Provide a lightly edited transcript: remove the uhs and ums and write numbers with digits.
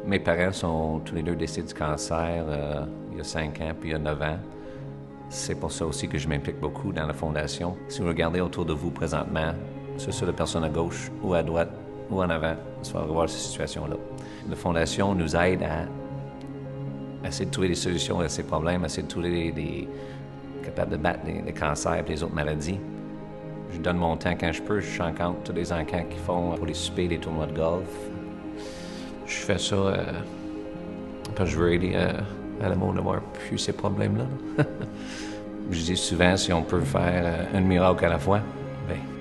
Mes parents sont tous les deux décédés du cancer il y a 5 ans puis il y a 9 ans. C'est pour ça aussi que je m'implique beaucoup dans la Fondation. Si vous regardez autour de vous présentement, que ce soit de personnes à gauche ou à droite ou en avant, vous allez revoir cette situation-là. La Fondation nous aide à essayer de trouver des solutions à ces problèmes, à essayer de trouver capables de battre les cancers et les autres maladies. Je donne mon temps quand je peux. Je rencontre tous les encans qu'ils font pour les soupers, les tournois de golf. Je fais ça parce que je veux aider à le monde d'avoir plus ces problèmes-là. Je dis souvent, si on peut faire un miracle à la fois, bien,